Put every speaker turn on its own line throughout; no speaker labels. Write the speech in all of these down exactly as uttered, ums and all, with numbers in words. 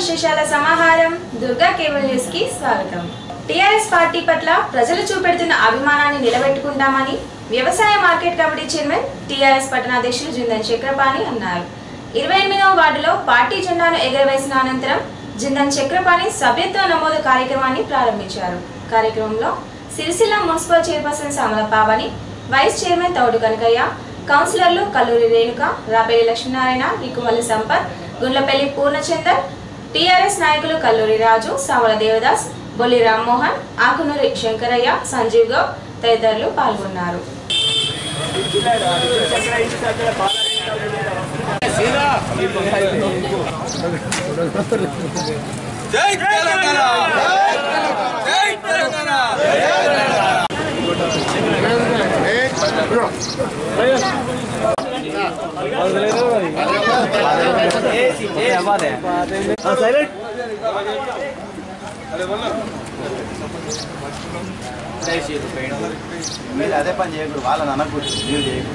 విశేషాల సమాహారం Durga cable news కి స్వాగతం. టీఆర్ఎస్ పార్టీ పట్ల ప్రజలు చూపెడుతున్న అభిమానాన్ని నిలబెట్టుకుంటామని వ్యవసాయ మార్కెట్ కమిటీ చైర్మన్ టీఆర్ఎస్ పట్టణాధ్యక్షులు జిందన్ చక్రపాణి అన్నారు. ఇరవై ఎనిమిదవ వార్డులో పార్టీ జెండాను ఎగురవేసిన అనంతరం జిందన్ చక్రపాణి సభ్యత్వ నమోదు కార్యక్రమాన్ని ప్రారంభించారు. కార్యక్రమంలో Sircilla municipal chairperson Samala Pavani, vice chairman Thoudu Kanakaiah, కౌన్సిలర్లు కల్లూరి రేణుక, రాపేలి లక్ష్మీనారాయణ, రికుమల్లి సంపత్, గుండ్లపల్లి పూర్ణచందర్, టీఆర్ఎస్ నాయకులు కల్లూరి రాజు, సావల దేవదాస్, బొల్లి రామ్మోహన్, ఆకునూరి శంకరయ్య, సంజీవ్ గౌడ్ తదితరులు పాల్గొన్నారు. జై తెలంగాణ, జై తెలంగాణ.
మీరు అదే పని చేయకూడదు, వాళ్ళని అనకూడదు, మీరు చేయకూడదు.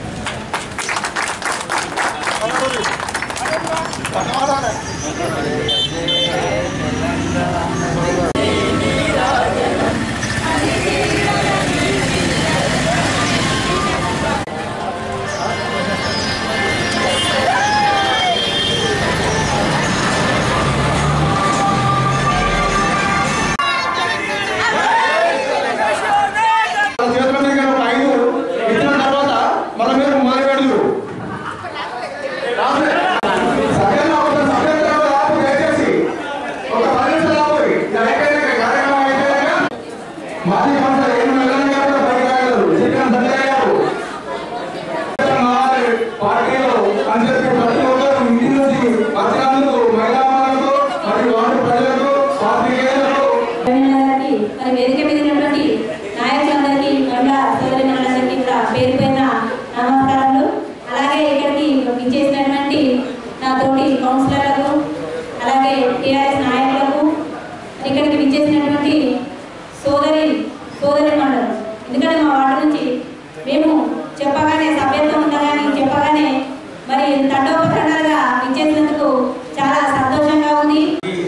ఎందుకంటే మా వార్డు నుంచి మేము చెప్పగానే సభ్యత్వం ఉండాలని చెప్పగానే మరి తండోపతండాలుగా ఇచ్చేసినందుకు చాలా సంతోషంగా ఉంది.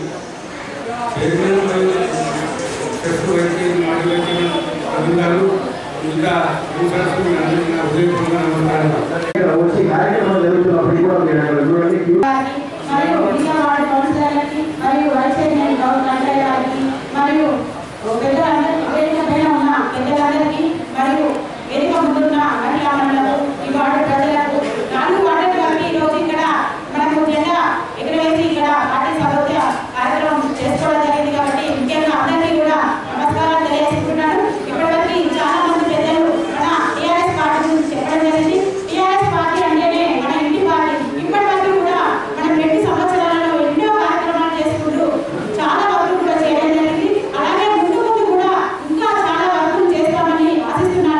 మరియు వైస్ చైర్మన్ గారికి మరియు పెద్దలందరికీ మరియు వేదిక ముందున్న మహిళా మండలకు, ఈ వార్డు ప్రజలకు, నాలుగు వార్డులకి ఈరోజు ఇక్కడ మనకు జెండా ఎగురవేసి ఇక్కడ పార్టీ సభ్యత్వ కార్యక్రమం చేసుకోవడం జరిగింది. కాబట్టి ముఖ్యంగా అందరికీ కూడా నమస్కారాలు తెలియజేసుకుంటున్నాను. ఇప్పటివరకు చాలా మంది పెద్దలు మన టీఆర్ఎస్ పార్టీ గురించి చెప్పడం జరిగింది. టీఆర్ఎస్ పార్టీ అంటేనే మన ఇంటి పార్టీ. ఇప్పటి వరకు కూడా మనం రెండు సంవత్సరాలలో ఎన్నో కార్యక్రమాలు చేసుకుంటూ చాలా వరకు కూడా చేయడం జరిగింది. అలాగే ముందు ముందు కూడా ఇంకా చాలా వర్కులు చేస్తామని ఆశిస్తున్నాను.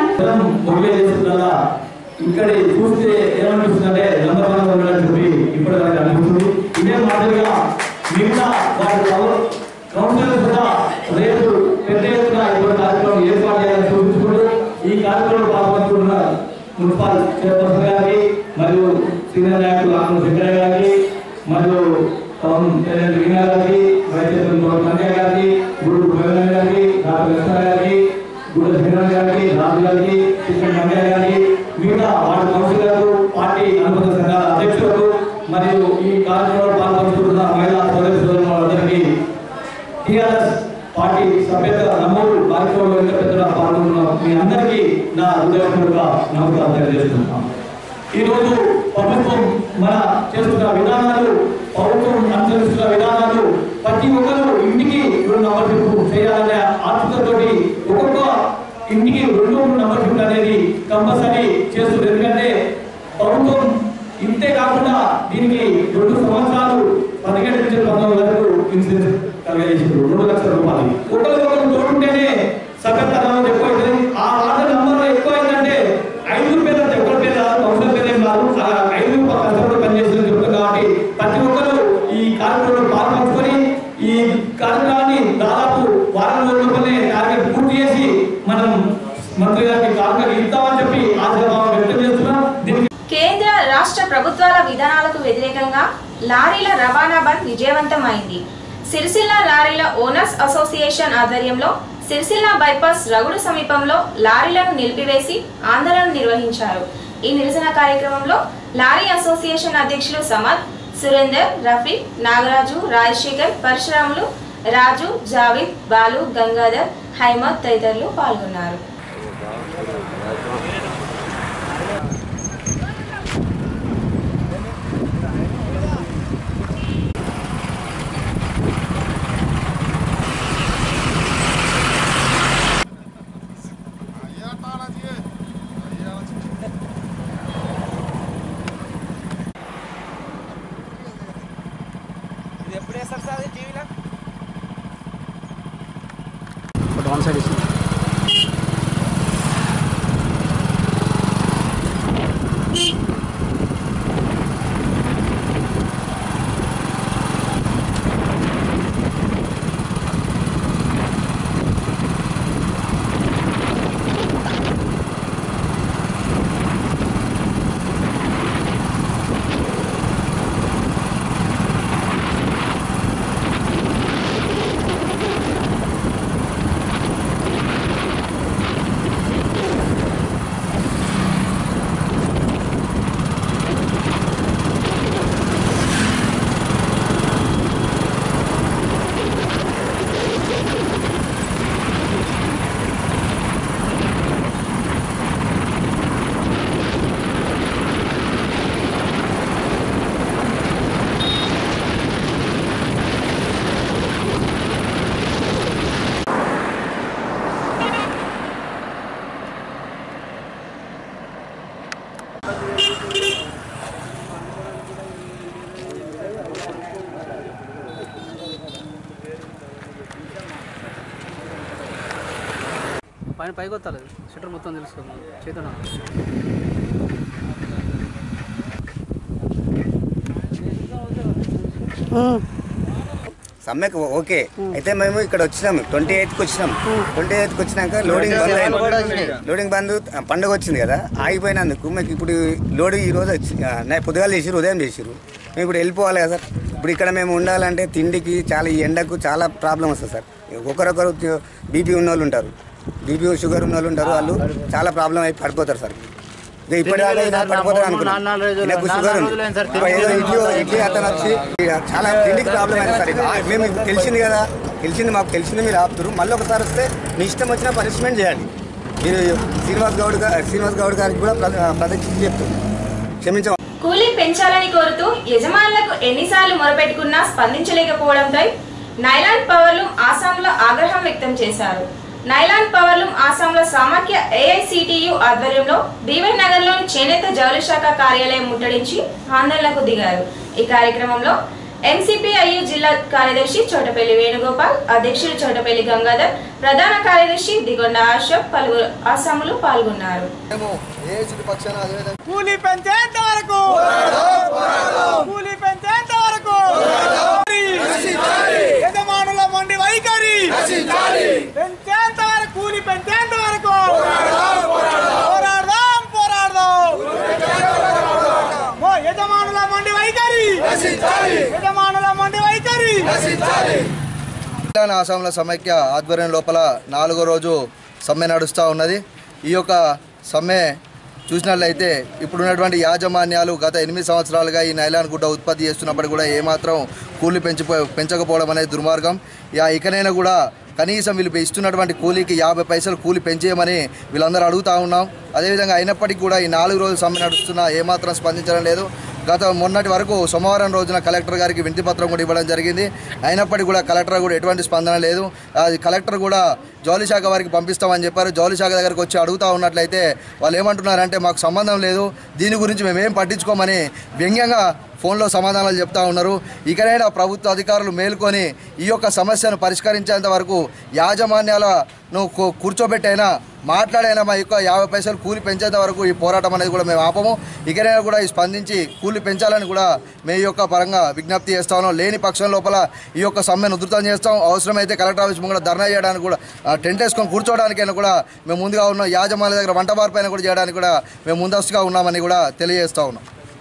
ఇక్కడ చూస్తే ఏమనిపిస్తుందంటే నంబర్ వన్ ఉండాలని చెప్పి ఇప్పటి వరకు అనిపిస్తుంది. ఇదే మాదిరిగా మిగతా వాటి కౌన్సిలర్స్ కూడా రేపు పెద్ద ఎత్తున ఇప్పుడు కార్యక్రమం ఏర్పాటు చేయాలని చూపించుకుంటూ ఈ కార్యక్రమంలో పాల్గొంటున్న మున్సిపల్ చైర్పర్సన్ గారికి మరియు సీనియర్ నాయకులు ఆకుల శంకరయ్య గారికి మరియు టౌన్ ప్రెసిడెంట్ వీణా గారికి, వైస్ చైర్మన్ కనకయ్య గారికి, గురు గోవింద్ గారికి, డాక్టర్ లక్ష్మణ గారికి, గురు శ్రీరామ్ గారికి, రాజు గారికి, కృష్ణ మంగయ్య గారికి, మిగతా వార్డు కౌన్సిలర్లు, పార్టీ అనుబంధ సంఘాల అధ్యక్షులకు మరియు ఈ కార్యక్రమంలో పాల్గొంటున్న మహిళా సోదరి సోదరులందరికీ టీఆర్ఎస్ పార్టీ సభ్యత్వ నమోదు కార్యక్రమంలో ఇంకా పెద్దగా పాల్గొంటున్న మీ అందరికీ నా హృదయపూర్వక నమస్కారం తెలియజేస్తున్నాం. ఈరోజు ప్రభుత్వం మన చేస్తున్న విధానాలు, ప్రభుత్వం అనుసరిస్తున్న విధానాలు ప్రతి ఒక్కరు ఇంటికి రెండు నంబర్షిప్ చేయాలనే ఆతృతతోటి ఒక్కొక్క ఇంటికి రెండు నంబర్షిప్ అనేది కంపల్సరీ చేస్తుంది. ఎందుకంటే ప్రభుత్వం ఇంతే కాకుండా దీనికి రెండు సంవత్సరాలు పదిహేడు నుంచి పంతొమ్మిది వరకు ఇన్సూరెన్స్ కలిగేసింది. రెండు లక్షల రూపాయలు ఒకరికొకరు తోడుంటేనే సభ్యత్వ నమోదు ఎక్కువ అవుతుంది. ఆ ఆర్డర్ నంబర్ ఎక్కువ అయిందంటే ఐదు పేద ఒకరి పేద కౌన్సిలర్ పేద ఏం కాదు, ఐదు కష్టపడి పనిచేస్తుంది చెప్తుంది. కాబట్టి ప్రతి ఒక్కరు ఈ కార్యక్రమంలో పాల్పంచుకొని ఈ కార్యక్రమాన్ని దాదాపు వారం రోజుల్లోనే టార్గెట్ పూర్తి చేసి మనం మంత్రి గారికి కార్యక్రమం ఇస్తామని చెప్పి ఆశాభావం వ్యక్తం చేస్తున్నాం.
కేంద్ర రాష్ట్ర ప్రభుత్వాల విధానాలకు వ్యతిరేకంగా లారీల రవాణా బంద్ విజయవంతమైంది. సిరిసిల్ల లారీల ఓనర్స్ అసోసియేషన్ ఆధ్వర్యంలో సిరిసిల్ల బైపాస్ రగుడు సమీపంలో లారీలను నిలిపివేసి ఆందోళన నిర్వహించారు. ఈ నిరసన కార్యక్రమంలో లారీ అసోసియేషన్ అధ్యక్షులు సమద్, సురేందర్, రఫీ, నాగరాజు, రాజశేఖర్, పరశురాములు, రాజు, జావేద్, బాలు, గంగాధర్, హైమద్ తదితరులు పాల్గొన్నారు.
One side is పైన పైకి వస్తలేదు షట్టర్ మొత్తం తెలుసుకుందాం చేతున్నా
సమ్మెకు ఓకే అయితే మేము ఇక్కడ వచ్చినాము ట్వంటీ ఎయిత్కి వచ్చినాం ట్వంటీ ఎయిత్కి వచ్చినాక లోడింగ్ బంద్ అయింది లోడింగ్ బంద్ పండుగ వచ్చింది కదా ఆగిపోయినందుకు మాకు ఇప్పుడు లోడింగ్ ఈరోజు వచ్చి పొద్దుగాలు చేసిరు ఉదయం చేసిరు మేము ఇప్పుడు వెళ్ళిపోవాలి కదా సార్ ఇప్పుడు ఇక్కడ మేము ఉండాలంటే తిండికి చాలా ఈ ఎండకు చాలా ప్రాబ్లం వస్తుంది సార్ ఒకరొకరు బీపీ ఉన్న వాళ్ళు ఉంటారు బీపీ షుగర్ ఉన్న వాళ్ళు ఉంటారు వాళ్ళు చాలా ప్రాబ్లం అయి పడిపోతారు సార్ ఇప్పటిదాకా పడిపోతారు అనుకున్నాను షుగర్ ఉంది ఏదో ఇడ్లీ ఇడ్లీ అతను వచ్చి చాలా తిండికి ప్రాబ్లం అయింది సార్ మేము తెలిసింది కదా తెలిసింది మాకు తెలిసింది మీరు ఆపుతారు మళ్ళీ ఒకసారి వస్తే మీ ఇష్టం వచ్చిన పనిష్మెంట్ చేయాలి మీరు శ్రీనివాస్ గౌడ్ గారు శ్రీనివాస్ గౌడ్ గారికి కూడా ప్రదక్షిణ చెప్తుంది క్షమించ
కూలీ పెంచాలని కోరుతూ యజమానులకు ఎన్నిసార్లు మొరపెట్టుకున్నా స్పందించలేకపోవడంపై నైలాన్ పవర్లూమ్ ఆసాంలో ఆగ్రహం వ్యక్తం చేశారు. నైలాన్ పవర్లూమ్ ఆసాంలో సమాఖ్య ఏఐసిటియు ఆధ్వర్యంలో బీవై నగర్లోని చేనేత జౌళి శాఖ కార్యాలయం ముట్టడించి ఆందోళనకు దిగారు. ఈ కార్యక్రమంలో ఎంసీపీఐయు జిల్లా కార్యదర్శి చోటపల్లి వేణుగోపాల్, అధ్యక్షుడు చోటపల్లి గంగాధర్, ప్రధాన కార్యదర్శి దిగొండ అశోక్, పలువురు ఆసాములు పాల్గొన్నారు.
కూలీ పెంచేంత వరకు కూలీ పెంచేంత వరకు యజమానుల మొండి వైఖరి పెంచేంత వరకు కూలీ పెంచేంత వరకు పోరాడదాం పోరాడదాం యజమానుల మొండి వైఖరి యజమానుల మొండి వైఖరి.
ఆసాంల సమైక్య ఆధ్వర్యం లోపల నాలుగో రోజు సమ్మె నడుస్తూ ఉన్నది. ఈ యొక్క సమ్మె చూసినట్లయితే ఇప్పుడున్నటువంటి యాజమాన్యాలు గత ఎనిమిది సంవత్సరాలుగా ఈ నైలాన్ గుడ్డ ఉత్పత్తి చేస్తున్నప్పుడు కూడా ఏమాత్రం కూలీ పెంచిపో పెంచకపోవడం అనేది దుర్మార్గం. ఇకనైనా కూడా కనీసం వీళ్ళు ఇస్తున్నటువంటి కూలీకి యాభై పైసలు కూలీ పెంచేయమని వీళ్ళందరూ అడుగుతూ ఉన్నాం. అదేవిధంగా అయినప్పటికీ కూడా ఈ నాలుగు రోజులు సమ్మె నడుస్తున్నా ఏమాత్రం స్పందించడం లేదు. గత మొన్నటి వరకు సోమవారం రోజున కలెక్టర్ గారికి వినతి పత్రం కూడా ఇవ్వడం జరిగింది. అయినప్పటికీ కూడా కలెక్టర్ కూడా ఎటువంటి స్పందన లేదు. అది కలెక్టర్ కూడా జౌళి శాఖ వారికి పంపిస్తామని చెప్పారు. జౌళి శాఖ దగ్గరికి వచ్చి అడుగుతూ ఉన్నట్లయితే వాళ్ళు ఏమంటున్నారంటే మాకు సంబంధం లేదు, దీని గురించి మేమేం పట్టించుకోమని వ్యంగ్యంగా ఫోన్లో సమాధానాలు చెప్తా ఉన్నారు. ఇకనైనా ప్రభుత్వ అధికారులు మేల్కొని ఈ యొక్క సమస్యను పరిష్కరించేంత వరకు యాజమాన్యాలను కూర్చోబెట్టైనా మాట్లాడైనా మా యొక్క యాభై పైసలు కూలి పెంచేంత వరకు ఈ పోరాటం అనేది కూడా మేము ఆపము. ఇకనైనా కూడా ఈ స్పందించి కూలి పెంచాలని కూడా మేము యొక్క పరంగా విజ్ఞప్తి చేస్తా ఉన్నాం. లేని పక్షం లోపల ఈ యొక్క సమ్మెను ఉధృతం చేస్తాం. అవసరమైతే కలెక్టర్ ఆఫీస్ ముందు ధర్నా చేయడానికి కూడా టెంట్ వేసుకొని కూర్చోవడానికైనా కూడా మేము ముందుగా ఉన్నాం. యాజమాన్య దగ్గర వంట మార్పైన కూడా చేయడానికి కూడా మేము ముందస్తుగా ఉన్నామని కూడా తెలియజేస్తూ ఉన్నాం.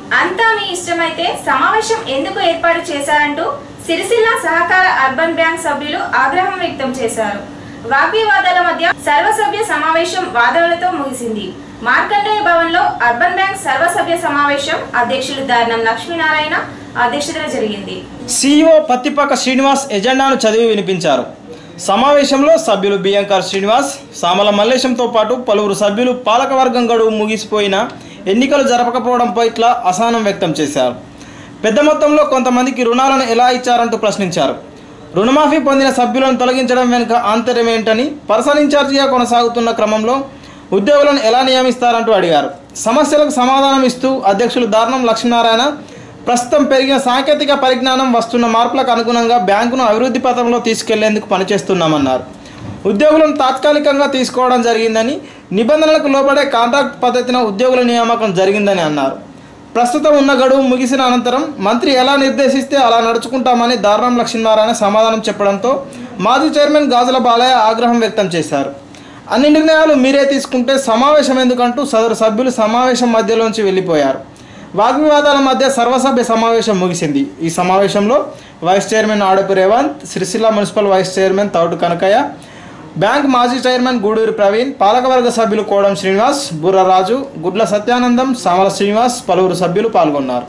అంతా మీ ఇష్టమైతే సమావేశం ఎందుకు ఏర్పాటు చేశారంటూ సిరిసిల్ల సహకార అర్బన్ బ్యాంక్ సభ్యులు ఆగ్రహం వ్యక్తం చేశారు. వాగ్వివాదాల మధ్య సర్వసభ్య సమావేశం వాదనలతో ముగిసింది. మార్కండేయ భవన్ లో అర్బన్ బ్యాంక్ సర్వసభ్య సమావేశం అధ్యక్షులు దార్నం లక్ష్మీనారాయణ అధ్యక్షతన జరిగింది.
సిఇఓ పత్తిపాక శ్రీనివాస్ ఎజెండాను చదివి వినిపించారు. సమావేశంలో సభ్యులు బియ్యంకర్ శ్రీనివాస్, సామల మల్లేశంతో పాటు పలువురు సభ్యులు పాలకవర్గం గడువు ముగిసిపోయిన ఎన్నికలు జరపకపోవడం పట్ల అసహనం వ్యక్తం చేశారు. పెద్ద మొత్తంలో కొంతమందికి రుణాలను ఎలా ఇచ్చారంటూ ప్రశ్నించారు. రుణమాఫీ పొందిన సభ్యులను తొలగించడం వెనుక ఆంతర్యం ఏంటని, పర్సనల్ ఇన్ఛార్జిగా కొనసాగుతున్న క్రమంలో ఉద్యోగులను ఎలా నియమిస్తారంటూ అడిగారు. సమస్యలకు సమాధానం ఇస్తూ అధ్యక్షులు దార్నం లక్ష్మీనారాయణ ప్రస్తుతం పెరిగిన సాంకేతిక పరిజ్ఞానం, వస్తున్న మార్పులకు అనుగుణంగా బ్యాంకును అభివృద్ధి పథంలో తీసుకెళ్లేందుకు పనిచేస్తున్నామన్నారు. ఉద్యోగులను తాత్కాలికంగా తీసుకోవడం జరిగిందని, నిబంధనలకు లోబడే కాంట్రాక్ట్ పద్ధతిన ఉద్యోగుల నియామకం జరిగిందని అన్నారు. ప్రస్తుతం ఉన్న గడువు ముగిసిన అనంతరం మంత్రి ఎలా నిర్దేశిస్తే అలా నడుచుకుంటామని దార్నం లక్ష్మీనారాయణ సమాధానం చెప్పడంతో మాజీ చైర్మన్ గాజుల బాలయ్య ఆగ్రహం వ్యక్తం చేశారు. అన్ని నిర్ణయాలు మీరే తీసుకుంటే సమావేశం ఎందుకంటూ సదరు సభ్యులు సమావేశం మధ్యలోంచి వెళ్లిపోయారు. వాగ్వివాదాల మధ్య సర్వసభ్య సమావేశం ముగిసింది. ఈ సమావేశంలో vice chairman Adapu Revanth, Sircilla municipal vice chairman Thoutu Kanakaiah, bank మాజీ చైర్మన్ గూడూరి ప్రవీణ్, పాలకవర్గ సభ్యులు కోడం శ్రీనివాస్, బుర్రరాజు, గుడ్ల సత్యానందం, సామల శ్రీనివాస్, పలువురు సభ్యులు పాల్గొన్నారు.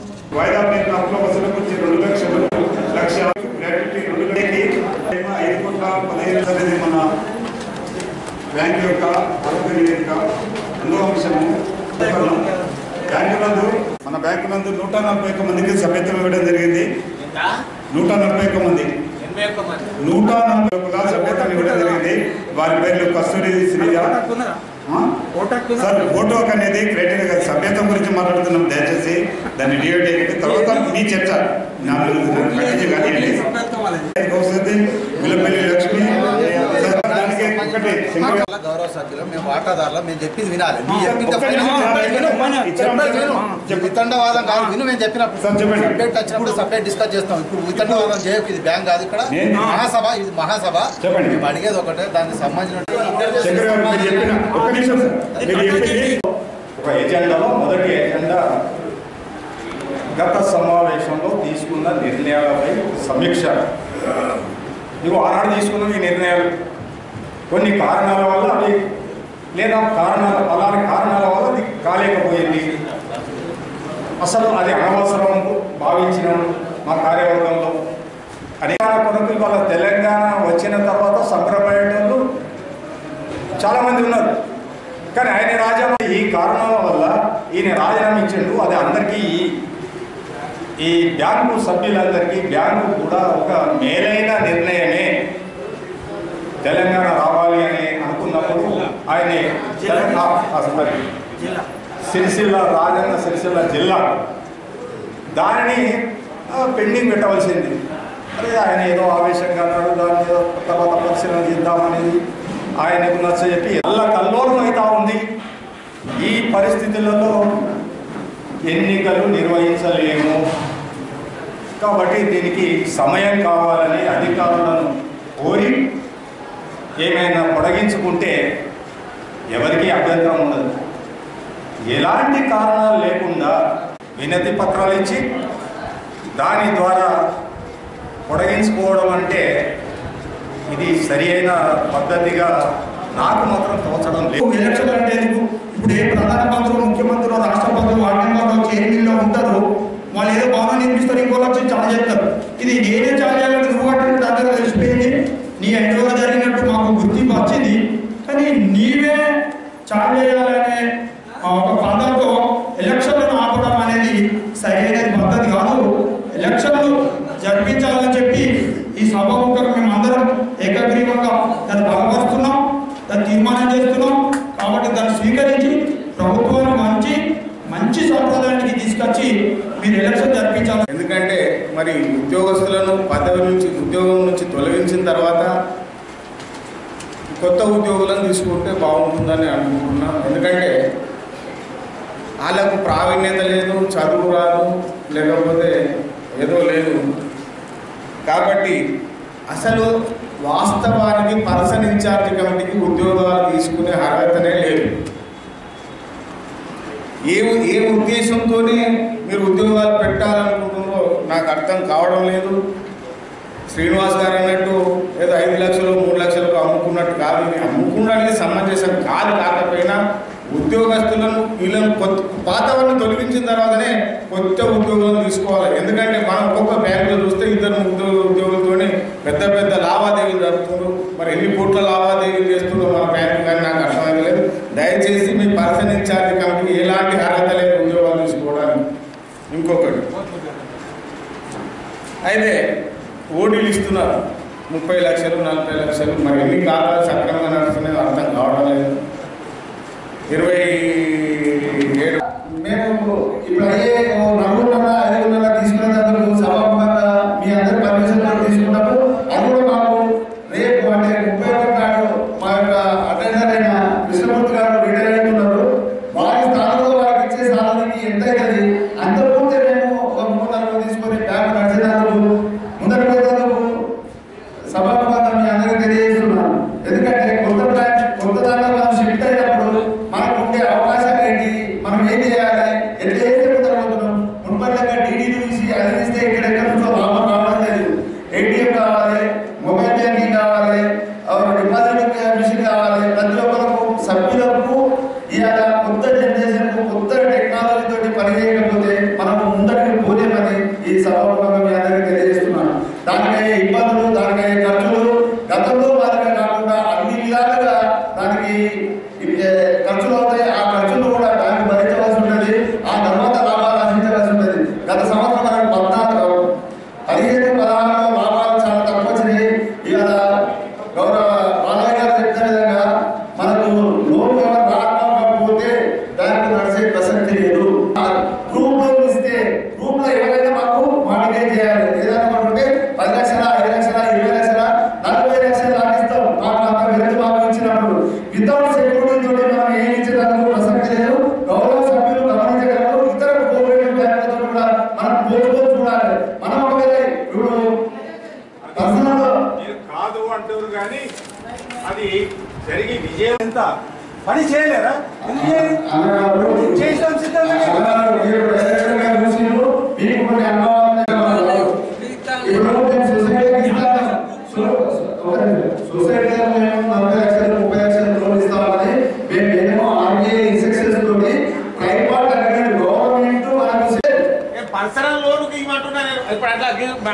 బ్యాంక్ యొక్క ఆరోగ్య నివేదిక రెండవ అంశము బ్యాంకు నందు మన బ్యాంకు నందు నూట నలభై ఒక్క మందికి సభ్యత్వం ఇవ్వడం జరిగింది. నూట నలభై ఒక్క మంది నూట నలభై ఒక్క సభ్యత్వం ఇవ్వడం జరిగింది. వారి పేర్లు కస్తూరి శ్రీజ. సార్ ఓటు హక్కు అనేది క్రైటీరియా సభ్యత్వం గురించి మాట్లాడుతున్నాం. దయచేసి దాన్ని డివైడ్ అయ్యి తర్వాత మీ చర్చ విలపల్లి లక్ష్మి
గౌరవ సభ్యులు మేము వాటాదారులు మేము చెప్పింది వినాలి. వితండవాదం కాదు, విను. మేము చెప్పినప్పుడు సబ్జెక్ట్ వచ్చినప్పుడు సబ్జెక్ట్ డిస్కస్ చేస్తాం. ఇప్పుడు వితండవాదం చేయకు. ఇది బ్యాంక్ కాదు, ఇక్కడ మహాసభ. ఇది మహాసభ. మేము అడిగేది ఒకటే, దానికి సంబంధించిన
ఒక ఎజెండాలో మొదటి ఎజెండా గత సమావేశంలో తీసుకున్న నిర్ణయాలపై సమీక్ష. నువ్వు ఆనాడు తీసుకున్న ఈ నిర్ణయాలు కొన్ని కారణాల వల్ల అది లేదా కారణాల అలాంటి కారణాల వల్ల అది కాలేకపోయింది. అసలు అది అనవసరం భావించినాము మా కార్యవర్గంలో. అధికార కొరకు ఇవాళ తెలంగాణ వచ్చిన తర్వాత సంబరపడేటోళ్ళు చాలామంది ఉన్నారు. కానీ ఆయన రాజీనామా ఈ కారణాల వల్ల ఈయన రాజీనామా ఇచ్చిండు. అది అందరికీ ఈ బ్యాంకు సభ్యులందరికీ బ్యాంకు కూడా ఒక మేలైన నిర్ణయమే. తెలంగాణ రావాలి అని అనుకున్నప్పుడు ఆయన సిరిసిల్ల రాజన్న సిరిసిల్ల జిల్లా దానిని పెండింగ్ పెట్టవలసింది. అదే ఆయన ఏదో ఆవేశంగా అన్నాడు. దాని ఏదో తర్వాత పరిశీలన చేద్దామనేది ఆయనకు నచ్చ చెప్పి అల్ల కల్లోలం అవుతా ఉంది. ఈ పరిస్థితులలో ఎన్నికలు నిర్వహించలేము కాబట్టి దీనికి సమయం కావాలని అధికారులను కోరి ఏమైనా పొడిగించుకుంటే ఎవరికి అభ్యంతరం ఉండదు. ఎలాంటి కారణాలు లేకుండా వినతి పత్రాలు ఇచ్చి దాని ద్వారా పొడిగించుకోవడం అంటే ఇది సరి అయిన పద్ధతిగా నాకు మాత్రం తోచడం లేదు.
ఎలక్షన్ అంటే ఇప్పుడు ఏ ప్రధాన మంత్రులు, ముఖ్యమంత్రులు, రాష్ట్రపతులు, వార్డు చైర్మన్లో ఉంటారు. వాళ్ళు ఏదో భవనం నిర్మిస్తారు, ఇంకో వచ్చి చాలా చెప్తారు. ఇది నేనే చాలా చేయాలంటే నువ్వు కట్టిన దగ్గర తెలిసిపోయింది. నీ ఎండలో జరిగినట్టు మాకు గుర్తింపు వచ్చింది. కానీ నీవే చాలా చేయాలనే ఒక పద్ధతితో ఎలక్షన్లను ఆపడం అనేది సరైన పద్ధతి కాదు. ఎలక్షన్లు జరిపించాలని చెప్పి ఈ సభాముఖంగా మేము అందరం ఏకగ్రీవంగా దాన్ని బలపరుస్తున్నాం, దాన్ని తీర్మానం చేస్తున్నాం. కాబట్టి దాన్ని స్వీకరించి ప్రభుత్వాన్ని మంచి మంచి సంప్రదాయానికి తీసుకొచ్చి మీరు ఎలక్షన్ జరిపించాలి.
ఎందుకంటే మరి ఉద్యోగస్తులను పదవి నుంచి ఉద్యోగం నుంచి తొలగించిన తర్వాత కొత్త ఉద్యోగులను తీసుకుంటే బాగుంటుందని అనుకుంటున్నాం. ఎందుకంటే వాళ్ళకు ప్రావీణ్యత లేదు, చదువు రాదు, లేకపోతే ఏదో లేదు. కాబట్టి అసలు వాస్తవానికి పర్సన్ ఇన్ఛార్జ్ కమిటీకి ఉద్యోగాలు తీసుకునే అర్హతనే లేదు.
ఏ ఏ ఉద్దేశంతోనే మీరు ఉద్యోగాలు పెట్టాలనుకుంటున్నారో నాకు అర్థం కావడం లేదు. శ్రీనివాస్ గారు అన్నట్టు ఏదో ఐదు లక్షలు మూడు లక్షలకు అమ్ముకున్నట్టు కాదు. అమ్ముకున్నది సమంజసం కాదు. కాకపోయినా ఉద్యోగస్తులను వీళ్ళని కొత్త పాతవాళ్ళని తొలగించిన తర్వాతనే కొత్త ఉద్యోగాలు తీసుకోవాలి. ఎందుకంటే మనం ఒక్కొక్క బ్యాంకులో చూస్తే ఇద్దరు ఉద్యోగ ఉద్యోగులతోనే పెద్ద పెద్ద లావాదేవీలు జరుపుతున్నారు. మరి ఎన్ని కోట్ల లావాదేవీలు చేస్తుందో మన బ్యాంకు కానీ నాకు అర్థమయ్యలేదు. దయచేసి మీ పర్సన్ ఇన్ఛార్జ్ కంపెనీ ఎలాంటి అర్హత లేదు ఉద్యోగాలు తీసుకోవడానికి. ఇంకొకటి అయితే ఓటీలు ఇస్తున్నారు ముప్పై లక్షలు నలభై లక్షలు. మరి ఎన్ని కాలాలు సక్రమంగా నడుస్తున్నాయో అర్థం కావడం లేదు. ఇరవై ఏడు
మేము ఇప్పుడు అయ్యే నలుగురున్నర ఐదుగురున్నర తీసుకునేందుకు సభాముఖంగా మీ అందరి పర్మిషన్ తీసుకున్నాము. అది కూడా మాకు రేపు అంటే ముప్పై ఒకటి నాడు మా యొక్క అటెండర్ అయిన కృష్ణమూర్తి గారు రిటైర్ అవుతున్నారు. వారి స్థానంలో వారికి ఇచ్చే స్థానానికి ఎంత అవుతుంది అంతకుముందే మేము ఒక మూడు నలుగురు తీసుకొని బ్యాంకు నడిచేందుకు ముందర పోయేందుకు సభాముఖంగా మీ అందరికీ తెలియజేస్తున్నాను. ఎందుకంటే కొత్త బ్యాంక్ కొత్త దాంట్లో మనం షిఫ్ట్ అయినప్పుడు మనకు ఉండే అవకాశాలు ఏంటి, మనం ఏం చేయాలి, ఎట్లా చేస్తే ముందరపోతున్నాం. మున్పటిగా డీడీలు తీసి అది తీస్తే ఎక్కడెక్కడ నుంచో లాభం రావడం లేదు. ఏటీఎం కావాలి, మొబైల్ బ్యాంకింగ్ కావాలి, డిపాజిట్ మిషన్ కావాలి. ప్రతి ఒక్కరికి సభ్యులకు ఇవాళ కొత్త జనరేషన్ కొత్త టెక్నాలజీ తోటి పని చేయకపోతే మనం ముందరికి పోలేమని ఈ సభాముఖంగా మీ అందరికీ తెలియజేస్తున్నాను. దానికయ్యే ఇబ్బందులు, దానికయ్యే ఖర్చులు గతంలో మాదిరిగా కాకుండా అన్ని విధాలుగా దానికి ఖర్చులు అవుతాయి. ఆ ఖర్చులు కూడా బ్యాంకు భరించవలసి ఉంటుంది. ఆ తర్వాత లాభాలు ఆశించవలసి ఉంటుంది. గత సంవత్సరం మనకు పద్నాలుగు పదిహేను పదహారులో లాభాలు చాలా తక్కువ వచ్చినాయి. ఇవాళ గౌరవ బాలయ్య గారు చెప్పిన విధంగా మనకు లోన్ ఎవరు రాకపోతే బ్యాంకు నడిచే ప్రసక్తి లేదు. గ్రూప్ లోన్ ఇస్తే గ్రూప్ లో ఎవరైనా మాకు మార్టిగేజ్ చేయాలి. ఏదైనా ఉంటే పది లక్షల ఐదు లక్షల ఇరవై లక్షల నలభై లక్షలు లాగిస్తాం. మాకు అంత వెళ్తూ మాకు ఇచ్చినప్పుడు వితౌట్ సెక్యూరిటీ తోటి మనం ఏమి ఇచ్చేదానికి ప్రసక్తి లేదు. గౌరవ సభ్యులు గమనించగలరు. ఇతర కోఆపరేటివ్ బ్యాంకులతో కూడా మనం పోల్చుకొని చూడాలి. మనం ఒకవేళ ఇప్పుడు పర్సనల్
కాదు అంటారు కానీ అది జరిగి విజయం ఎంత పని చేయలేరా? చేసాం సిద్ధంగా
మీకు కొన్ని అనుభవాలు సొసైటీలో మేము నలభై లక్షలు ముప్పై లక్షలు లోన్ ఇస్తామని మేము ఏమో ఆర్బీఐ ఇన్స్ట్రక్షన్స్ తోటి ట్రైపార్ట్ అనేది గవర్నమెంట్ మనకు
పర్సనల్ లోన్ ఇవ్వమంటున్నాను. ఇప్పుడు అట్లా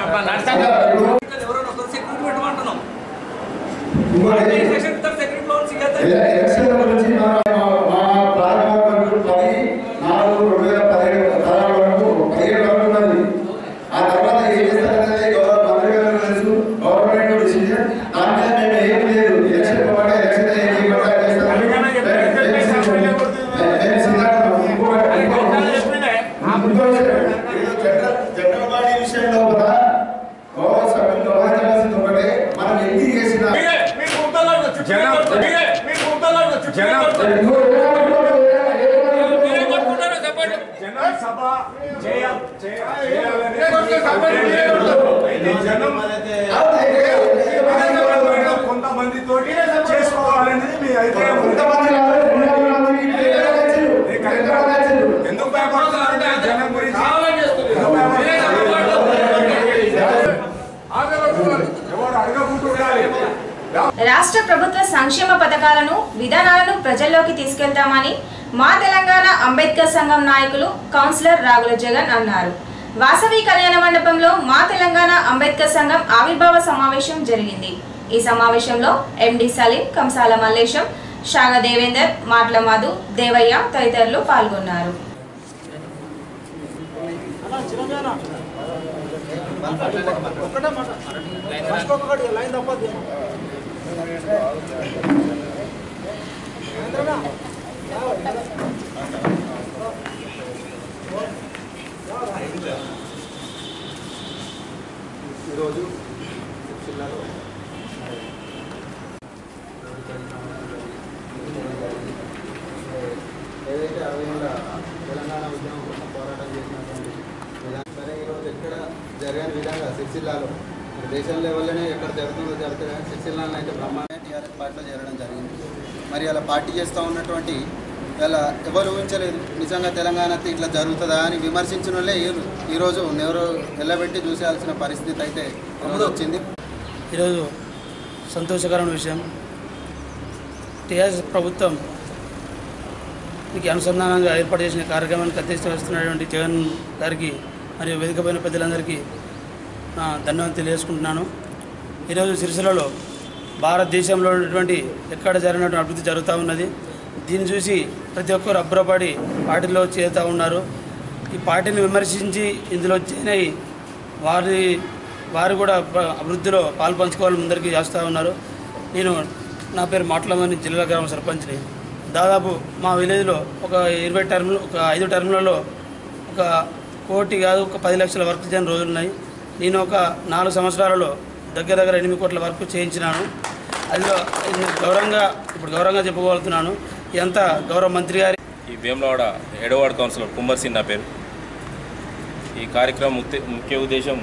ఎలక్షన్ గురించి మా ప్రారంభం పది నాలుగు రెండు వేల పదిహేడు పదహారు వరకు పదిహేడు వరకు ఉన్నది. ఆ తర్వాత ఏం చేస్తారనేది గౌరవ మంత్రి గారు తెలుసు. గవర్నమెంట్ డిసిజన్ దాని మీద మేము ఏం లేదు. ఎలక్షన్ కాబట్టి ఎలక్షన్ ఏం చేయకుండా చేస్తాం. జనరల్ బాడీ విషయంలో కూడా గౌరవ సభ్యులు గమనించవలసింది ఒకటే, మనం ఎందుకు చేసినా
కొంతమందితో చేసుకోవాలనేది మీ అభిప్రాయం. ఎందుకు భయపడుతున్నారంటే జనం గురించి ఎవరు అడగకుంటుండాలి.
రాష్ట్ర ప్రభుత్వ సంక్షేమ పథకాలను విధానాలను ప్రజల్లోకి తీసుకెళ్తామని మా తెలంగాణ అంబేద్కర్ సంఘం నాయకులు కౌన్సిలర్ రాగుల జగన్ అన్నారు. వాసవి కళ్యాణ మండపంలో మా తెలంగాణ అంబేద్కర్ సంఘం ఆవిర్భావ సమావేశం జరిగింది. ఈ సమావేశంలో ఎండి సలీం, కంసాల మల్లేశం, షాగ దేవేందర్, మాట్ల మధు, దేవయ్య తదితరులు పాల్గొన్నారు.
ఈరోజు జిల్లాలో ఏదైతే అరవై ఏళ్ళ తెలంగాణ ఉద్యమం కోసం పోరాటం చేసినటువంటి విధానం సరే ఈరోజు ఎక్కడ జరగని విధంగా సిరిసిల్లాలో దేశం లెవెల్లోనే ఎక్కడ జరుగుతుందో జరుగుతుంది కానీ సిరిసిల్లాలో అయితే బ్రహ్మాండ టీఆర్ఎస్ పార్టీలో చేరడం జరిగింది. మరి అలా పార్టీ చేస్తూ ఉన్నటువంటి ఇలా ఎవరు ఊహించలేదు. నిజంగా తెలంగాణకి ఇట్లా జరుగుతుందా అని విమర్శించిన వాళ్ళే వీళ్ళు ఈరోజు ఎవరు నిలబెట్టి చూసేయాల్సిన పరిస్థితి అయితే ఈరోజు వచ్చింది.
ఈరోజు సంతోషకరమైన విషయం, టీఆర్ఎస్ ప్రభుత్వం అనుసంధానంగా ఏర్పాటు చేసిన కార్యక్రమానికి అధ్యక్షత వస్తున్నటువంటి జగన్ గారికి మరియు వేదికపైన పెద్దలందరికీ నా ధన్యవాదాలు తెలియజేసుకుంటున్నాను. ఈరోజు సిరిసిల్లలో భారతదేశంలో ఉన్నటువంటి ఎక్కడ జరిగినటువంటి అభివృద్ధి జరుగుతూ ఉన్నది. దీన్ని చూసి ప్రతి ఒక్కరు అబ్బురపడి పార్టీలో చేరుతూ ఉన్నారు. ఈ పార్టీని విమర్శించి ఇందులో చేరి వారి వారు కూడా అభివృద్ధిలో పాలు పంచుకోవాలని ముందరికి చేస్తూ ఉన్నారు. నేను నా పేరు మాటలమని జిల్లా గ్రామ సర్పంచ్ని. దాదాపు మా విలేజ్లో ఒక ఇరవై టర్ములు ఒక ఐదు టర్ములలో ఒక కోటి కాదు ఒక పది లక్షల వర్క్ చేయని రోజులు ఉన్నాయి. నేను ఒక నాలుగు సంవత్సరాలలో దగ్గర దగ్గర ఎనిమిది కోట్ల వర్క్ చేయించినాను. అది గౌరవంగా ఇప్పుడు గౌరవంగా చెప్పుకోగలుగుతున్నాను. ఇదంతా గౌరవ మంత్రి గారి.
ఈ వేములవాడ ఏడో వార్డు కౌన్సిలర్ కుమ్మర్ సింగ్ నా పేరు. ఈ కార్యక్రమం ముఖ్య ముఖ్య ఉద్దేశం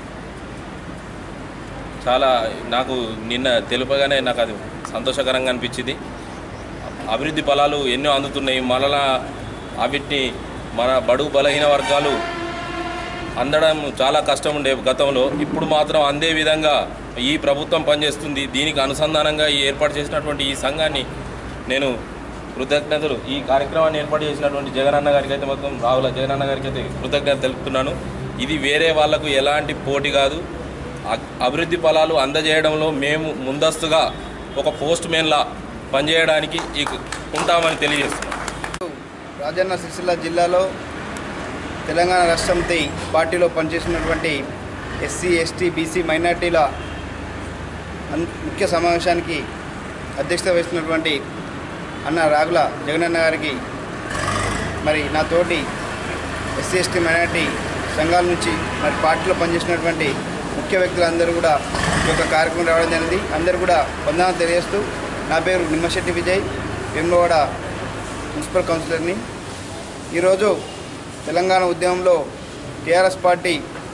చాలా నాకు నిన్న తెలుపగానే నాకు అది సంతోషకరంగా అనిపించింది. అభివృద్ధి ఫలాలు ఎన్నో అందుతున్నాయి. మరలా వీటిని మన బడుగు బలహీన వర్గాలు అందడం చాలా కష్టం ఉండే గతంలో. ఇప్పుడు మాత్రం అందే విధంగా ఈ ప్రభుత్వం పనిచేస్తుంది. దీనికి అనుసంధానంగా ఈ ఏర్పాటు చేసినటువంటి ఈ సంఘాన్ని నేను కృతజ్ఞతలు ఈ కార్యక్రమాన్ని ఏర్పాటు చేసినటువంటి జగనన్న గారికి అయితే మొత్తం రావుల జగనన్న గారికి అయితే కృతజ్ఞత తెలుపుతున్నాను. ఇది వేరే వాళ్లకు ఎలాంటి పోటీ కాదు. అభివృద్ధి ఫలాలు అందజేయడంలో మేము ముందస్తుగా ఒక పోస్ట్ మెన్లా పనిచేయడానికి ఉంటామని తెలియజేస్తున్నాం.
రాజన్న సిరిసిల్ల జిల్లాలో తెలంగాణ రాష్ట్రంతో పార్టీలో పనిచేసినటువంటి ఎస్సీ ఎస్టీ బీసీ మైనార్టీల ముఖ్య సమావేశానికి అధ్యక్షత వహిస్తున్నటువంటి అన్న రాగుల జగనన్న గారికి, మరి నా తోటి ఎస్సీ ఎస్టీ మైనార్టీ సంఘాల నుంచి మరి పార్టీలో పనిచేసినటువంటి ముఖ్య వ్యక్తులందరూ కూడా ఈ యొక్క కార్యక్రమం రావడం జరిగింది. అందరూ కూడా వందనాలు తెలియజేస్తూ, నా పేరు నిమ్మశెట్టి విజయ్, వేములవాడ మున్సిపల్ కౌన్సిలర్ని. ఈరోజు తెలంగాణ ఉద్యమంలో టీఆర్ఎస్ పార్టీ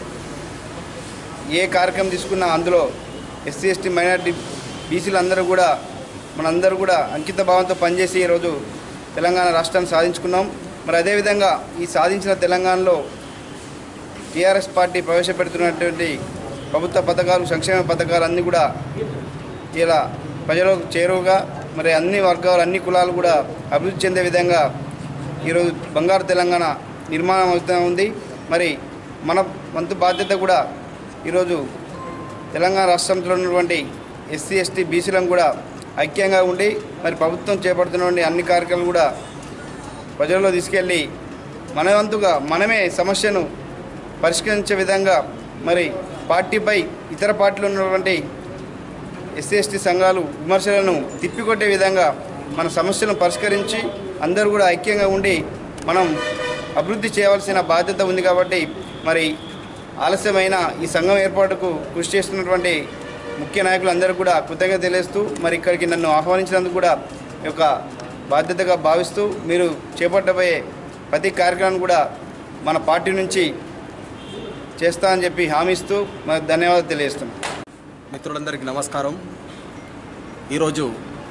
ఏ కార్యక్రమం తీసుకున్నా అందులో ఎస్సీ ఎస్టీ మైనార్టీ బీసీలు అందరూ కూడా మనందరూ కూడా అంకిత భావంతో పనిచేసి ఈరోజు తెలంగాణ రాష్ట్రాన్ని సాధించుకున్నాం. మరి అదేవిధంగా ఈ సాధించిన తెలంగాణలో టీఆర్ఎస్ పార్టీ ప్రవేశపెడుతున్నటువంటి ప్రభుత్వ పథకాలు, సంక్షేమ పథకాలు అన్నీ కూడా ఇలా ప్రజలకు చేరువగా మరి అన్ని వర్గాలు అన్ని కులాలు కూడా అభివృద్ధి చెందే విధంగా ఈరోజు బంగారు తెలంగాణ నిర్మాణం అవుతూ ఉంది. మరి మన వంతు బాధ్యత కూడా ఈరోజు తెలంగాణ రాష్ట్రంలో ఉన్నటువంటి ఎస్సీ ఎస్టీ బీసీలను కూడా ఐక్యంగా ఉండి మరి ప్రభుత్వం చేపడుతున్నటువంటి అన్ని కార్యక్రమాలు కూడా ప్రజల్లో తీసుకెళ్ళి మన వంతుగా మనమే సమస్యను పరిష్కరించే విధంగా మరి పార్టీపై ఇతర పార్టీలు ఉన్నటువంటి ఎస్సీ ఎస్టీ సంఘాలు విమర్శలను తిప్పికొట్టే విధంగా మన సమస్యలను పరిష్కరించి అందరూ కూడా ఐక్యంగా ఉండి మనం అభివృద్ధి చేయవలసిన బాధ్యత ఉంది. కాబట్టి మరి ఆలస్యమైన ఈ సంఘం ఏర్పాటుకు కృషి చేస్తున్నటువంటి ముఖ్య నాయకులు అందరూ కూడా కృతజ్ఞత తెలియజేస్తూ, మరి ఇక్కడికి నన్ను ఆహ్వానించినందుకు కూడా ఈ యొక్క బాధ్యతగా భావిస్తూ మీరు చేపట్టబోయే ప్రతి కార్యక్రమాన్ని కూడా మన పార్టీ నుంచి చేస్తా అని చెప్పి హామీ ఇస్తూ మరి ధన్యవాదాలు తెలియజేస్తున్నాను.
మిత్రులందరికీ నమస్కారం. ఈరోజు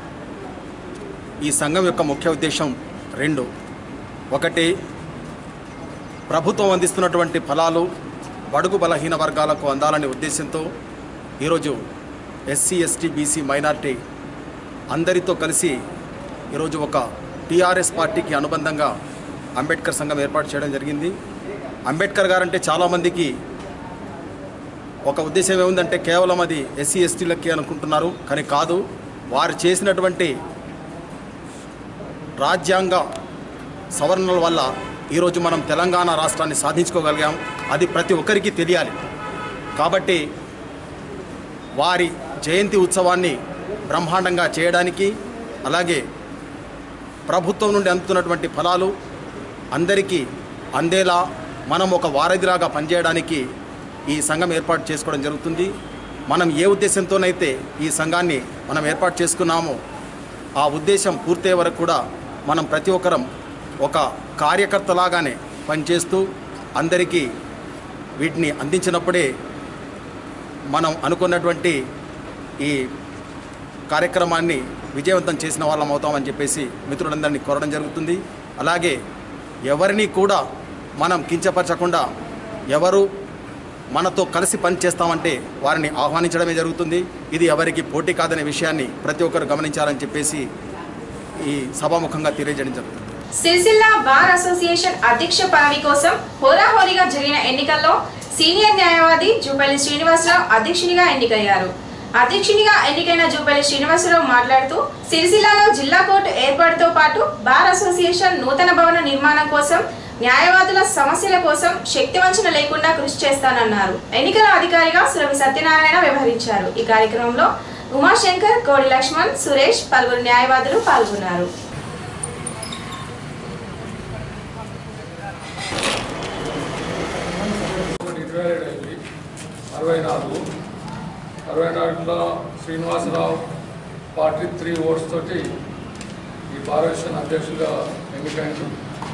ఈ సంఘం యొక్క ముఖ్య ఉద్దేశం రెండు. ఒకటి, ప్రభుత్వం అందిస్తున్నటువంటి ఫలాలు బడుగు బలహీన వర్గాలకు అందాలనే ఉద్దేశంతో ఈరోజు ఎస్సీ ఎస్టీ బీసీ మైనార్టీ అందరితో కలిసి ఈరోజు ఒక టీఆర్ఎస్ పార్టీకి అనుబంధంగా అంబేద్కర్ సంఘం ఏర్పాటు చేయడం జరిగింది. అంబేద్కర్ గారంటే చాలామందికి ఒక ఉద్దేశం ఏముందంటే కేవలం అది ఎస్సీ ఎస్టీలకి అనుకుంటున్నారు, కానీ కాదు. వారు చేసినటువంటి రాజ్యాంగ సవరణల వల్ల ఈరోజు మనం తెలంగాణ రాష్ట్రాన్ని సాధించుకోగలిగాం. అది ప్రతి ఒక్కరికి తెలియాలి. కాబట్టి వారి జయంతి ఉత్సవాన్ని బ్రహ్మాండంగా చేయడానికి, అలాగే ప్రభుత్వం నుండి అందుతున్నటువంటి ఫలాలు అందరికీ అందేలా మనం ఒక వారధిలాగా పనిచేయడానికి ఈ సంఘం ఏర్పాటు చేసుకోవడం జరుగుతుంది. మనం ఏ ఉద్దేశంతోనైతే ఈ సంఘాన్ని మనం ఏర్పాటు చేసుకున్నామో ఆ ఉద్దేశం పూర్తయ్యే వరకు కూడా మనం ప్రతి ఒక్కరం ఒక కార్యకర్తలాగానే పనిచేస్తూ అందరికీ వీటిని అందించినప్పుడే మనం అనుకున్నటువంటి ఈ కార్యక్రమాన్ని విజయవంతం చేసిన వాళ్ళం అవుతామని చెప్పేసి మిత్రులందరినీ కోరడం జరుగుతుంది. అలాగే ఎవరిని కూడా మనం కించపరచకుండా ఎవరు మనతో కలిసి పని చేస్తామంటే వారిని ఆహ్వానించడమే జరుగుతుంది. ఇది ఎవరికి పోటీ కాదనే విషయాన్ని ప్రతి ఒక్కరు గమనించాలని చెప్పేసి ఈ సభాముఖంగా తెలియజేయడం జరుగుతుంది.
సిరిసిల్ల బార్ అసోసియేషన్ అధ్యక్ష పదవి కోసం హోరాహోరీగా జరిగిన ఎన్నికల్లో సీనియర్ న్యాయవాది జూపల్లి శ్రీనివాసరావు అధ్యక్షునిగా ఎన్నికయ్యారు. అధ్యక్షునిగా ఎన్నికైన జూపల్లి శ్రీనివాసరావు మాట్లాడుతూ సిరిసిల్లలో జిల్లా కోర్టు ఏర్పాటుతో పాటు బార్ అసోసియేషన్ నూతన భవన నిర్మాణం కోసం న్యాయవాదుల సమస్యల కోసం శక్తి వంచన లేకుండా కృషి చేస్తానన్నారు. ఎన్నికల అధికారిగా సురభి సత్యనారాయణ వ్యవహరించారు. ఈ కార్యక్రమంలో ఉమాశంకర్, కోడి లక్ష్మణ్, సురేష్ పలువురు న్యాయవాదులు పాల్గొన్నారు.
అరవై నాలుగు అరవై నాలుగులో శ్రీనివాసరావు ఫార్టీ త్రీ ఓట్స్ తోటి ఈ భారతదేశం అధ్యక్షుడిగా ఎన్నికైంది.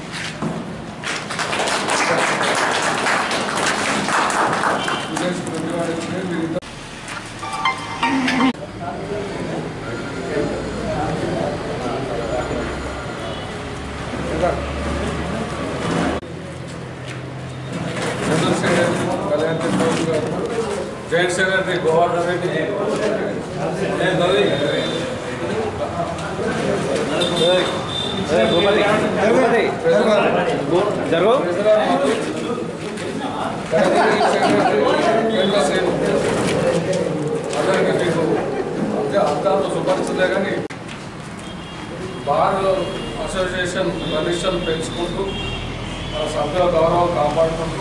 జాయింట్ సెక్రటరీ గోవర్ధన్ రెడ్డి, అందరికీ మీకు అంటే అంతా సుపరిచితే కానీ బార్ అసోసియేషన్ ప్రతిష్టలు పెంచుకుంటూ మన సభ్యుల గౌరవం కాపాడుకుంటూ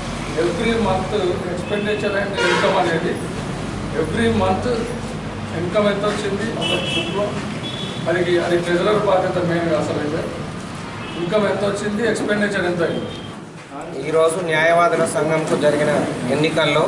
every month expenditure and income అనేది ఎవ్రీ మంత్ ఇన్కమ్ ఎంత వచ్చింది అసలు బుక్లో అది అది ట్రెజరర్ బాధ్యత మెయిన్గా అసలు అయితే ఇన్కమ్ ఎంత వచ్చింది, ఎక్స్పెండిచర్ ఎంత అయింది.
ఈరోజు న్యాయవాదుల సంఘంకు జరిగిన ఎన్నికల్లో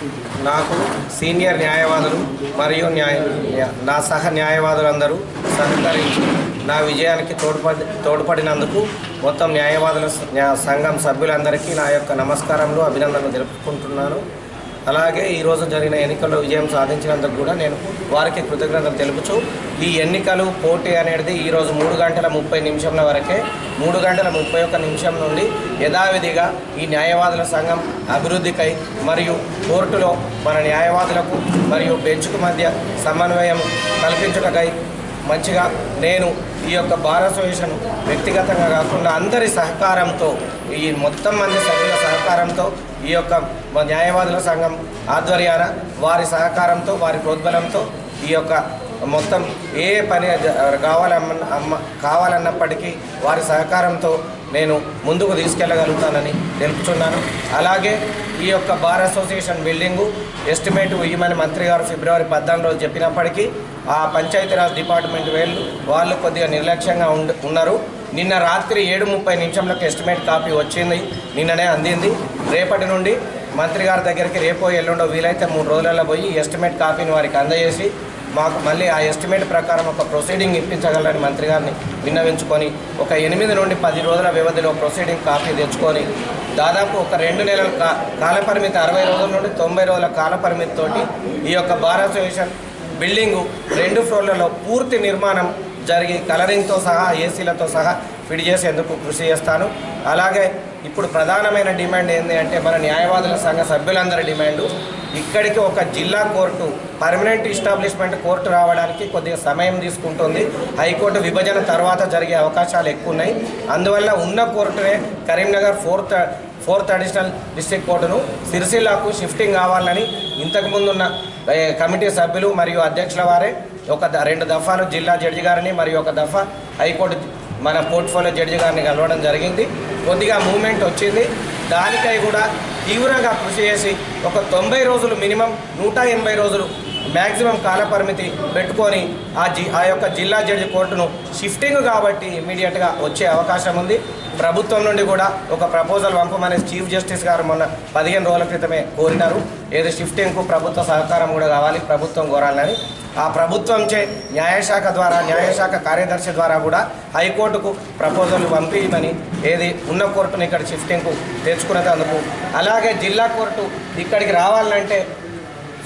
నాకు సీనియర్ న్యాయవాదులు మరియు న్యాయ నా సహ న్యాయవాదులందరూ సహకరించి నా విజయానికి తోడ్పడి తోడ్పడినందుకు మొత్తం న్యాయవాదుల సంఘం సభ్యులందరికీ నా యొక్క నమస్కారములు, అభినందనలు తెలుపుకుంటున్నాను. అలాగే ఈరోజు జరిగిన ఎన్నికల్లో విజయం సాధించినందుకు కూడా నేను వారికి కృతజ్ఞతలు తెలుపుచు ఈ ఎన్నికలు పోటీ అనేది ఈరోజు మూడు గంటల ముప్పై నిమిషంల వరకే మూడు గంటల ముప్పై ఒక్క నిమిషం నుండి యథావిధిగా ఈ న్యాయవాదుల సంఘం అభివృద్ధికై మరియు కోర్టులో మన న్యాయవాదులకు మరియు బెంచ్కు మధ్య సమన్వయం కల్పించుటకై మంచిగా నేను ఈ యొక్క బార్ అసోసియేషన్ వ్యక్తిగతంగా కాకుండా అందరి సహకారంతో ఈ మొత్తం మంది సభ్యుల సహకారంతో ఈ యొక్క న్యాయవాదుల సంఘం ఆధ్వర్యాన వారి సహకారంతో వారి ప్రోద్బలంతో ఈ యొక్క మొత్తం ఏ పని కావాలన్న కావాలన్నప్పటికీ వారి సహకారంతో నేను ముందుకు తీసుకెళ్లగలుగుతానని తెలుపుతున్నాను. అలాగే ఈ యొక్క బార్ అసోసియేషన్ బిల్డింగు ఎస్టిమేట్ ఇవ్వమని మంత్రి గారు ఫిబ్రవరి పద్నాలుగు రోజు చెప్పినప్పటికీ ఆ పంచాయతీరాజ్ డిపార్ట్మెంట్ వేళ్ళు వాళ్ళు కొద్దిగా నిర్లక్ష్యంగా ఉన్నారు. నిన్న రాత్రి ఏడు ముప్పై నిమిషంలకు ఎస్టిమేట్ కాపీ వచ్చింది, నిన్ననే అందింది. రేపటి నుండి మంత్రి గారి దగ్గరికి రేపో ఎల్లుండో వీలైతే మూడు రోజులలో పోయి ఎస్టిమేట్ కాపీని వారికి అందజేసి మాకు మళ్ళీ ఆ ఎస్టిమేట్ ప్రకారం ఒక ప్రొసీడింగ్ ఇప్పించగలని మంత్రి గారిని విన్నవించుకొని ఒక ఎనిమిది నుండి పది రోజుల వ్యవధిలో ప్రొసీడింగ్ కాపీ తెచ్చుకొని దాదాపు ఒక రెండు నెలల కా కాలపరిమితి అరవై రోజుల నుండి తొంభై రోజుల కాలపరిమితి తోటి ఈ యొక్క బార్ అసోసియేషన్ బిల్డింగు రెండు ఫ్లోర్లలో పూర్తి నిర్మాణం జరిగి కలరింగ్తో సహా ఏసీలతో సహా ఫిట్ చేసేందుకు కృషి చేస్తాను. అలాగే ఇప్పుడు ప్రధానమైన డిమాండ్ ఏంటి అంటే మన న్యాయవాదుల సంఘ సభ్యులందరి డిమాండు ఇక్కడికి ఒక జిల్లా కోర్టు పర్మనెంట్ ఎస్టాబ్లిష్మెంట్ కోర్టు రావడానికి కొద్దిగా సమయం తీసుకుంటుంది. హైకోర్టు విభజన తర్వాత జరిగే అవకాశాలు ఎక్కువ ఉన్నాయి. అందువల్ల ఉన్న కోర్టునే Karimnagar fourth fourth additional district కోర్టును సిరిసిల్లకు షిఫ్టింగ్ కావాలని ఇంతకుముందున్న కమిటీ సభ్యులు మరియు అధ్యక్షుల వారే ఒక రెండు దఫాలు జిల్లా జడ్జి గారిని మరియు ఒక దఫా హైకోర్టు మన పోర్ట్ఫోలియో జడ్జి గారిని కలవడం జరిగింది. కొద్దిగా మూమెంట్ వచ్చింది. దానికై కూడా తీవ్రంగా కృషి చేసి ఒక తొంభై రోజులు మినిమం నూట ఎనభై రోజులు మ్యాక్సిమం కాలపరిమితి పెట్టుకొని ఆ జి ఆ యొక్క జిల్లా జడ్జి కోర్టును షిఫ్టింగ్ కాబట్టి ఇమీడియట్గా వచ్చే అవకాశం ఉంది. ప్రభుత్వం నుండి కూడా ఒక ప్రపోజల్ పంపమని చీఫ్ జస్టిస్ గారు మొన్న పదిహేను రోజుల క్రితమే కోరినారు. ఏదో షిఫ్టింగ్కు ప్రభుత్వ సహకారం కూడా కావాలి, ప్రభుత్వం కోరాలని. ఆ ప్రభుత్వంచే న్యాయశాఖ ద్వారా న్యాయశాఖ కార్యదర్శి ద్వారా కూడా హైకోర్టుకు ప్రపోజల్ పంపించమని ఏది ఉన్న కోర్టును ఇక్కడ షిఫ్టింగ్కు తెచ్చుకునేందుకు. అలాగే జిల్లా కోర్టు ఇక్కడికి రావాలంటే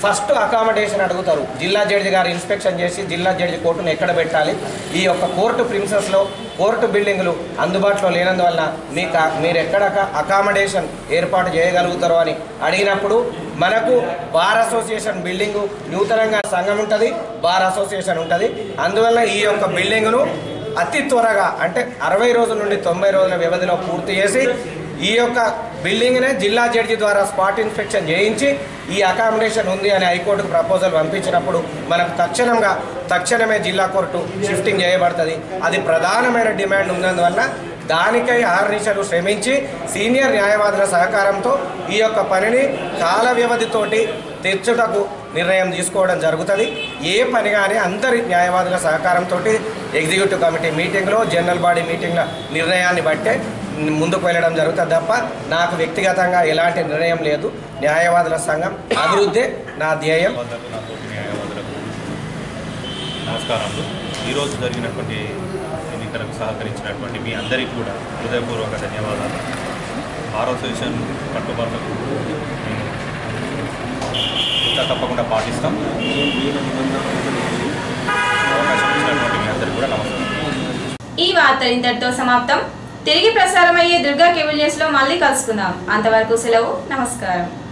ఫస్ట్ అకామిడేషన్ అడుగుతారు. జిల్లా జడ్జి గారు ఇన్స్పెక్షన్ చేసి జిల్లా జడ్జి కోర్టును ఎక్కడ పెట్టాలి, ఈ యొక్క కోర్టు ప్రిన్సెస్లో కోర్టు బిల్డింగులు అందుబాటులో లేనందువల్ల మీకు మీరు ఎక్కడ అకామిడేషన్ ఏర్పాటు చేయగలుగుతారో అని అడిగినప్పుడు మనకు బార్ అసోసియేషన్ బిల్డింగు నూతనంగా సంఘం ఉంటుంది, బార్ అసోసియేషన్ ఉంటుంది. అందువల్ల ఈ యొక్క బిల్డింగును అతి త్వరగా అంటే అరవై రోజుల నుండి తొంభై రోజుల వ్యవధిలో పూర్తి చేసి ఈ యొక్క బిల్డింగ్నే జిల్లా జడ్జి ద్వారా స్పాట్ ఇన్స్పెక్షన్ చేయించి ఈ అకామిడేషన్ ఉంది అని హైకోర్టుకు ప్రపోజల్ పంపించినప్పుడు మనకు తక్షణంగా తక్షణమే జిల్లా కోర్టు షిఫ్టింగ్ చేయబడుతుంది. అది ప్రధానమైన డిమాండ్ ఉన్నందువల్ల దానికై ఆర్నిషలు శ్రమించి సీనియర్ న్యాయవాదుల సహకారంతో ఈ యొక్క పనిని కాల వ్యవధితోటి తెచ్చుటకు నిర్ణయం తీసుకోవడం జరుగుతుంది. ఏ పని కానీ అందరి న్యాయవాదుల సహకారంతో ఎగ్జిక్యూటివ్ కమిటీ మీటింగ్లో జనరల్ బాడీ మీటింగ్ల నిర్ణయాన్ని బట్టే ముందుకు వెళ్ళడం జరుగుతుంది తప్ప నాకు వ్యక్తిగతంగా ఎలాంటి నిర్ణయం లేదు. న్యాయవాదుల సంఘం అభివృద్ధి నా ధ్యేయం.
నమస్కారములు. ఈరోజు జరిగినటువంటి ఎన్నికలకు సహకరించినటువంటి మీ అందరికీ కూడా హృదయపూర్వక ధన్యవాదాలు. బార్ అసోసియేషన్ కట్టుబాట్లకు మేము తప్పకుండా పాటిస్తాం. అవకాశం ఇచ్చినటువంటి మీ అందరికీ కూడా నమస్కారం.
ఈ వార్త ఇంతటితో సమాప్తం. తిరిగి ప్రసారమయ్యే దుర్గా కేబుల్ న్యూస్ లో మళ్ళీ కలుసుకుందాం. అంతవరకు సెలవు. నమస్కారం.